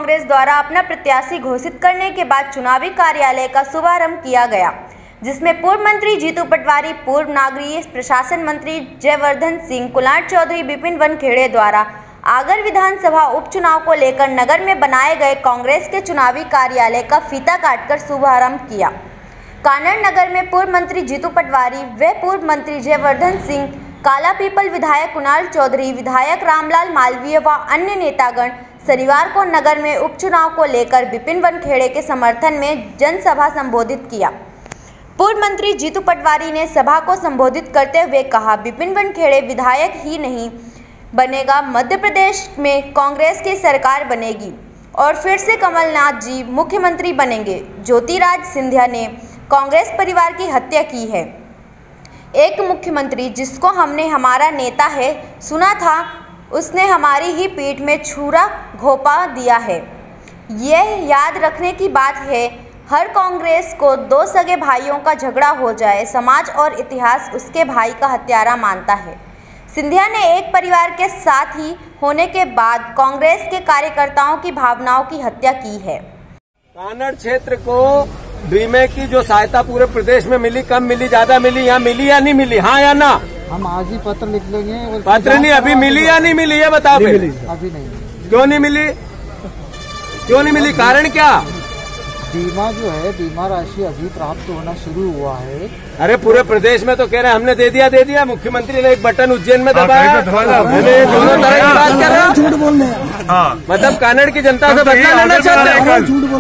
कांग्रेस द्वारा अपना प्रत्याशी घोषित करने के बाद चुनावी कार्यालय का शुभारंभ किया गया, जिसमें पूर्व मंत्री जीतू पटवारी, पूर्व नगरीय प्रशासन मंत्री जयवर्धन सिंह, कुणाल चौधरी, विपिन वानखेड़े द्वारा आगर विधानसभा उपचुनाव को लेकर नगर में बनाए गए कांग्रेस के चुनावी कार्यालय का फीता काटकर शुभारंभ किया। कानड़ नगर में पूर्व मंत्री जीतू पटवारी व पूर्व मंत्री जयवर्धन सिंह, काला पीपल विधायक कुणाल चौधरी, विधायक रामलाल मालवीय व अन्य नेतागण शनिवार को नगर में उपचुनाव को लेकर विपिन वानखेड़े के समर्थन में जनसभा संबोधित किया। पूर्व मंत्री जीतू पटवारी ने सभा को संबोधित करते हुए कहा, विपिन वानखेड़े विधायक ही नहीं बनेगा, मध्य प्रदेश में कांग्रेस की सरकार बनेगी और फिर से कमलनाथ जी मुख्यमंत्री बनेंगे। ज्योतिराज सिंधिया ने कांग्रेस परिवार की हत्या की है। एक मुख्यमंत्री जिसको हमने हमारा नेता है सुना था, उसने हमारी ही पीठ में छुरा घोंपा दिया है। यह याद रखने की बात है, हर कांग्रेस को दो सगे भाइयों का झगड़ा हो जाए, समाज और इतिहास उसके भाई का हत्यारा मानता है। सिंधिया ने एक परिवार के साथ ही होने के बाद कांग्रेस के कार्यकर्ताओं की भावनाओं की हत्या की है। कानड़ क्षेत्र को बीमे की जो सहायता पूरे प्रदेश में मिली, कम मिली, ज्यादा मिली, यहाँ मिली या नहीं मिली, हाँ या ना? हम आज ही पत्र लिख लेंगे। पत्र नहीं, अभी मिली या नहीं मिली ये बताओ। अभी नहीं। क्यों नहीं मिली? क्यों नहीं मिली? कारण क्या? बीमा जो है, बीमा राशि अभी प्राप्त होना शुरू हुआ है। अरे पूरे प्रदेश में तो कह रहे हैं हमने दे दिया। मुख्यमंत्री ने एक बटन उज्जैन में दबाया। दोनों तरह की बात कर रहे हो, झूठ बोल रहे हैं। मतलब कानड़ की जनता से बदला लेना चाहते हैं।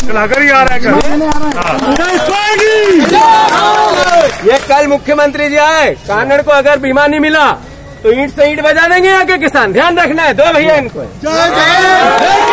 ये कल मुख्यमंत्री जी आए, कानड़ को अगर बीमा नहीं मिला तो ईंट से ईंट बजा देंगे यहाँ के किसान, ध्यान रखना है। दो भैया इनको।